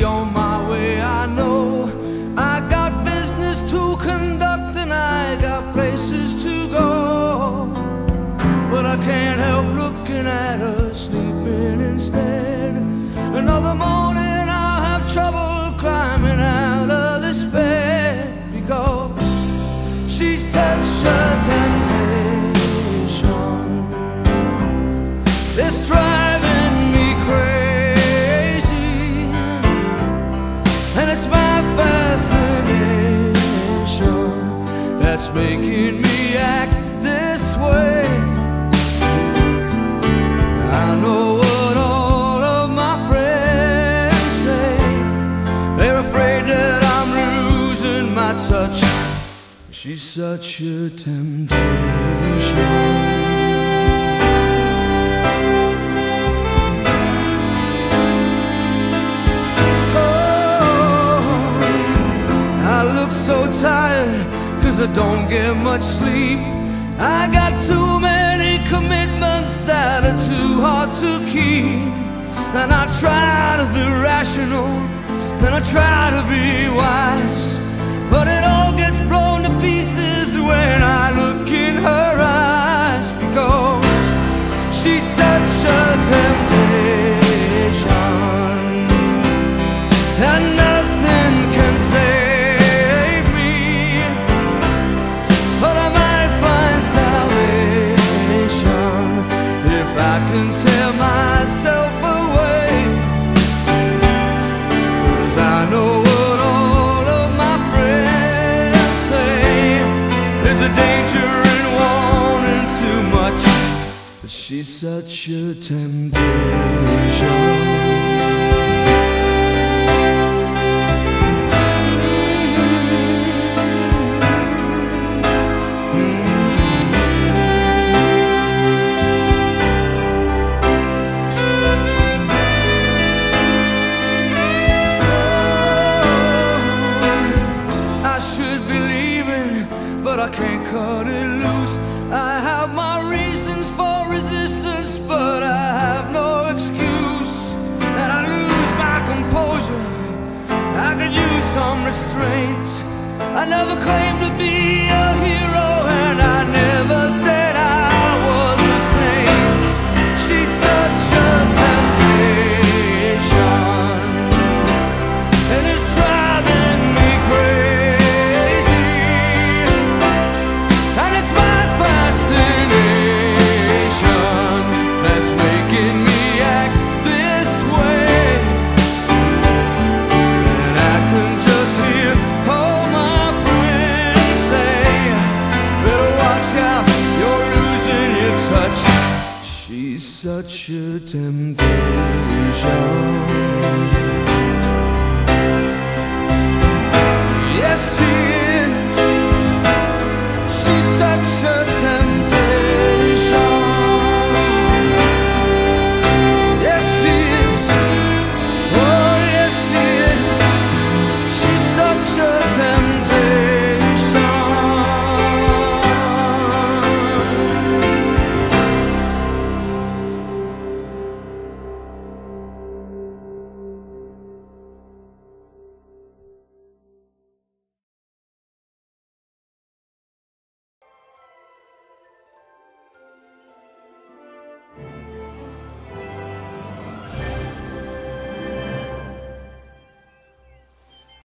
on my way, I know. I got business to conduct and I got places to go, but I can't help looking at her sleeping instead. Another morning I'll have trouble climbing out of this bed, because she's such a temptation. It's driving me crazy, and it's my fascination that's making me act this way. I know what all of my friends say. They're afraid that I'm losing my touch. She's such a temptation. So tired, 'cause I don't get much sleep. I got too many commitments that are too hard to keep. And I try to be rational, and I try to be wise, but it all gets blown to pieces when I look in her eyes, because she's such a temptation, and nothing can save. I can tear myself away, 'cause I know what all of my friends say. There's a danger in wanting too much, but she's such a temptation. But I can't cut it loose. I have my reasons for resistance, but I have no excuse. And I lose my composure, I could use some restraint. I never claimed to be a hero, and I